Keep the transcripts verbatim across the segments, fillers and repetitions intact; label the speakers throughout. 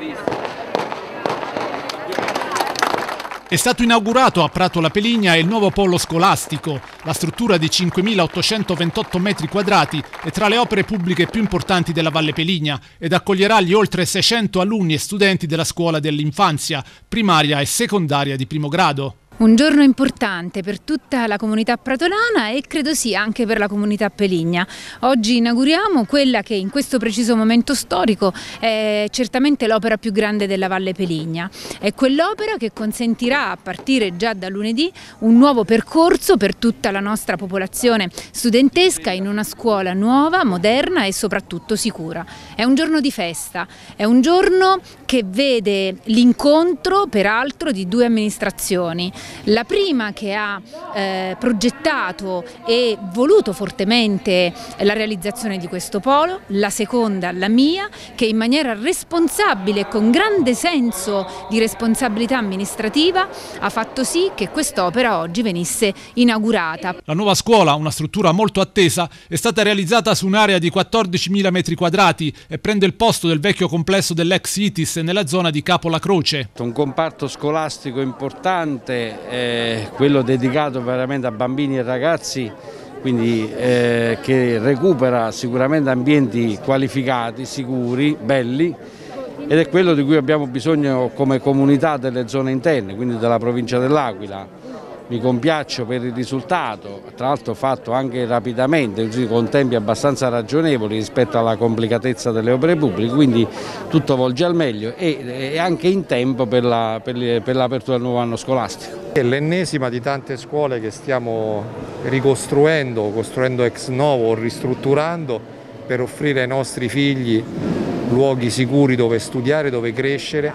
Speaker 1: È stato inaugurato a Prato La Peligna il nuovo polo scolastico. La struttura di cinquemilaottocentoventotto metri quadrati è tra le opere pubbliche più importanti della Valle Peligna ed accoglierà gli oltre seicento alunni e studenti della scuola dell'infanzia, primaria e secondaria di primo grado.
Speaker 2: Un giorno importante per tutta la comunità pratolana e credo sia anche per la comunità peligna. Oggi inauguriamo quella che in questo preciso momento storico è certamente l'opera più grande della Valle Peligna. È quell'opera che consentirà a partire già da lunedì un nuovo percorso per tutta la nostra popolazione studentesca in una scuola nuova, moderna e soprattutto sicura. È un giorno di festa, è un giorno che vede l'incontro peraltro di due amministrazioni. La prima che ha eh, progettato e voluto fortemente la realizzazione di questo polo, la seconda la mia, che in maniera responsabile e con grande senso di responsabilità amministrativa ha fatto sì che quest'opera oggi venisse inaugurata.
Speaker 1: La nuova scuola, una struttura molto attesa, è stata realizzata su un'area di quattordicimila metri quadrati e prende il posto del vecchio complesso dell'ex ITIS nella zona di Capo La Croce.
Speaker 3: Un comparto scolastico importante, eh, quello dedicato veramente a bambini e ragazzi, quindi eh, che recupera sicuramente ambienti qualificati, sicuri, belli, ed è quello di cui abbiamo bisogno come comunità delle zone interne, quindi della provincia dell'Aquila. Mi compiaccio per il risultato, tra l'altro fatto anche rapidamente, con tempi abbastanza ragionevoli rispetto alla complicatezza delle opere pubbliche, quindi tutto volge al meglio e, e anche in tempo per l'apertura la, per del nuovo anno scolastico.
Speaker 4: È l'ennesima di tante scuole che stiamo ricostruendo, costruendo ex novo, ristrutturando per offrire ai nostri figli luoghi sicuri dove studiare, dove crescere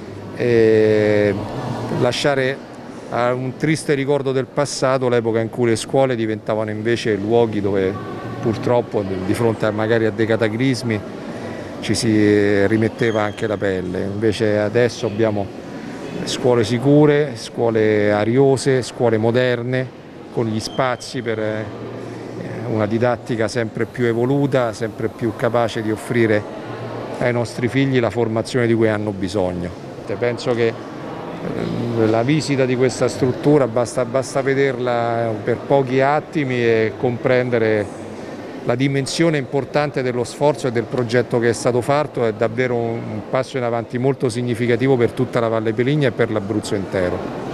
Speaker 4: e lasciare a un triste ricordo del passato l'epoca in cui le scuole diventavano invece luoghi dove purtroppo di fronte a magari a dei cataclismi ci si rimetteva anche la pelle. Invece adesso abbiamo scuole sicure, scuole ariose, scuole moderne con gli spazi per una didattica sempre più evoluta, sempre più capace di offrire ai nostri figli la formazione di cui hanno bisogno. Penso che la visita di questa struttura basta, basta vederla per pochi attimi e comprendere la dimensione importante dello sforzo e del progetto che è stato fatto. È davvero un passo in avanti molto significativo per tutta la Valle Peligna e per l'Abruzzo intero.